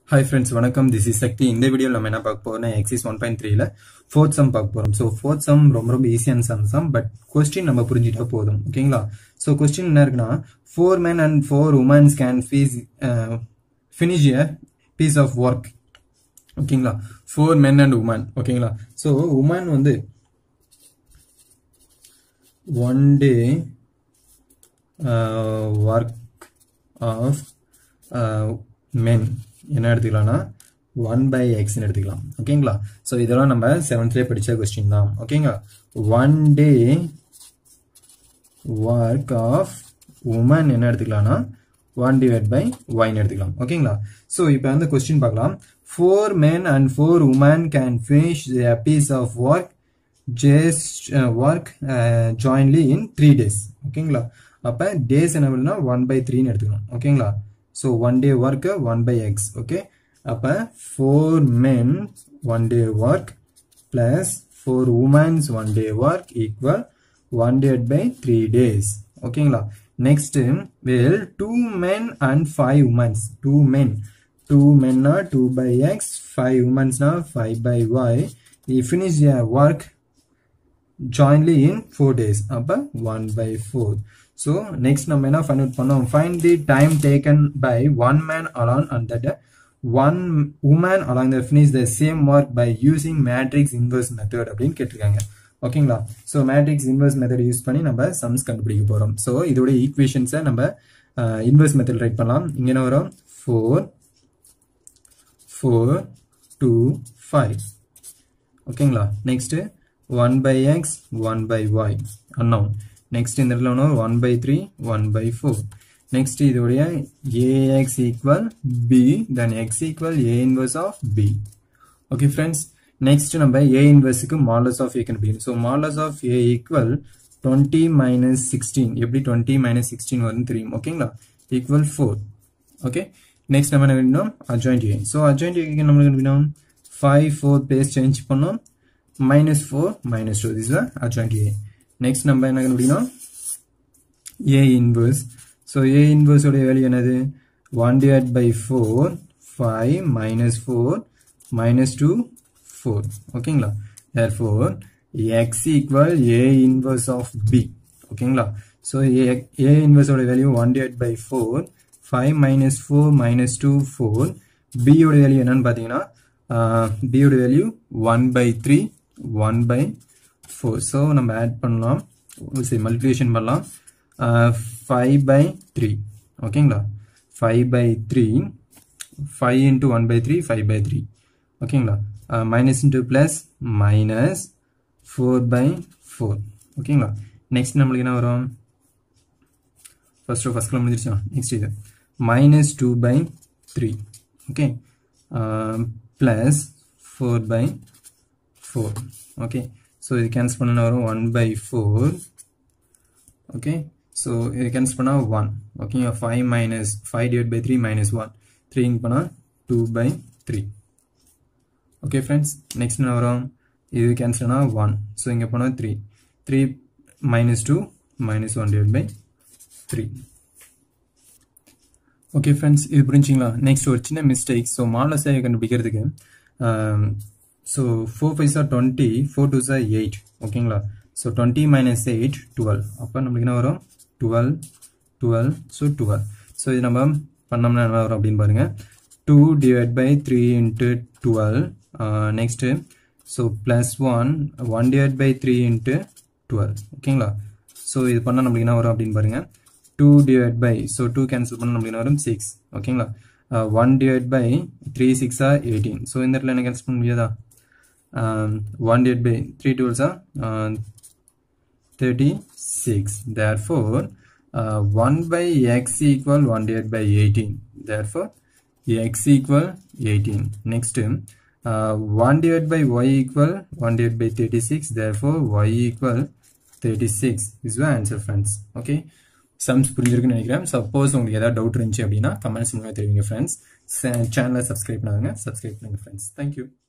Hi friends, வணக்கம். This is Sakti. இந்த வீடியோல நம்ம என்ன பார்க்க போறோம்னா exercise 1.3ல fourth sum பார்க்க போறோம். So fourth sum ரொம்ப ஈஸியான sum but question நம்ம புரிஞ்சிட்டா போதும். ஓகேங்களா? So question என்ன இருக்குன்னா 4 men and 4 women can finish a piece of work. ஓகேங்களா? 4 men and women. ஓகேங்களா? So woman வந்து one day work of men என்ன எடுத்துக்கலாம்னா 1/x ன்னு எடுத்துக்கலாம். ஓகேங்களா? சோ இதெல்லாம் நம்ம 7th ல படிச்ச क्वेश्चन தான். ஓகேங்களா? one day work of woman என்ன எடுத்துக்கலாம்னா 1/y ன்னு எடுத்துக்கலாம். ஓகேங்களா? சோ இப்போ அந்த क्वेश्चन பார்க்கலாம். 4 men and 4 women can finish a piece of work jointly in 3 days. ஓகேங்களா? அப்ப days என்ன பண்ணனும்னா 1/3 ன்னு எடுத்துக்கலாம். ஓகேங்களா? So 1 day work 1/x. Okay. அப்ப 4 men 1 day work plus 4 women's 1 day work equal 1/3 days. Okay. Next, well, 2 men and 5 women's. 2 men. 2 men na 2/x. 5 women's na 5/y. We finish their work jointly in 4 days. Appa 1/4. So next நம்ம என்ன find out பண்ணோம், find the time taken by one man alone and that one woman along the finish the same work by using matrix inverse method அப்படின்னு கேட்டிருக்காங்க. ஓகேங்களா? so matrix inverse method use பண்ணி நம்ம sums கண்டுபிடிக்க போறோம். so இதோட ஈக்குவேஷன்ஸை நம்ம inverse method ரைட் பண்ணலாம். இங்க என்ன வரும் 4 4 2 5. ஓகேங்களா? next 1/x 1/y unknown. Next in the 1/3 1/4. Next இதோடைய ax equal b, then x equal a inverse of b. Okay friends, next நம்ம a inverse க்கு modulus of a கண்டுபிடிக்கணும். so modulus of a equal 20 minus 16. எப்படி 20 minus 16 வரும்னு தெரியும். ஓகேங்களா? equal 4. okay, next நம்ம என்ன வேணும், adjoint a. so adjoint a க்கு நம்ம என்ன வேணும், 5 4 place change பண்ணோம், minus 4 minus 2. this is adjoint a. next நம்ம என்ன கண்டுபிடிக்கணும், a inverse. so a inverse உடைய வேல்யூ என்னது, 1/4 5 minus 4 minus 2 4. ஓகேங்களா? therefore x equal a inverse of b. ஓகேங்களா? so a inverse உடைய வேல்யூ 1/4 5 minus 4 minus 2 4. b உடைய வேல்யூ என்னன்னு பாத்தீங்கன்னா b உடைய வேல்யூ 1/3 1/4. so நம்ம ஆட் பண்ணலாம், மல்டிப்ளிகேஷன் பண்ணலாம், 5/3. ஓகேங்களா? 5/3 5 into 1/3 5/3. ஓகேங்களா? minus into plus minus 4/4. ஓகேங்களா? next நம்மளுக்கு என்ன வரும், first column முடிஞ்சிருச்சா, next இது minus 2/3. okay, plus 4/4. okay, so இது cancel பண்ணா வரும் 1/4. okay, so இது cancel பண்ணா 1. okay, 5 minus 5/3 minus 1 3 இங்க பண்ணா 2/3. okay friends, next என்ன வரும், இது cancel பண்ணா 1. so இங்க பண்ணா 3 3 minus 2 minus 1/3. okay friends, இது புரிஞ்சுங்களா? next ஒரு சின்ன mistake. so modulus கண்டுபிடிக்கிறதுக்கு so 4 5s are 20, 4 2s are 8. ஓகேங்களா? so 20 minus 8 12. அப்ப நமக்கு என்ன வரும், 12 12. so 12. so இது நம்ம பண்ணோம்னா என்ன வரும் அப்படின்னு பாருங்க, 2/3 into 12. next so plus 1/3 into 12. ஓகேங்களா? so இது பண்ணா நமக்கு என்ன வரும் அப்படின்னு பாருங்க, 2 so 2 cancel பண்ணா நமக்கு என்ன வரும் 6. ஓகேங்களா? 1/3 6 are 18. so இந்த இடத்துல என்ன cancel பண்ண முடியாதா, 1/3 12s are 36. therefore 1/x equal 1/18. therefore x equal 18. next 1/y equal 1/36. therefore y equal 36 is the answer friends. okay, sums புரிஞ்சிருக்குன்னு நினைக்கிறேன். சப்போஸ் உங்களுக்கு ஏதாவது டவுட் இருந்துச்சு அப்படின்னா கமெண்ட்ஸ் மூலமா தெரிவிங்க ஃப்ரெண்ட்ஸ். சேனலை சப்ஸ்கிரைப் பண்ணுங்க, ஃப்ரெண்ட்ஸ். தேங்க்யூ.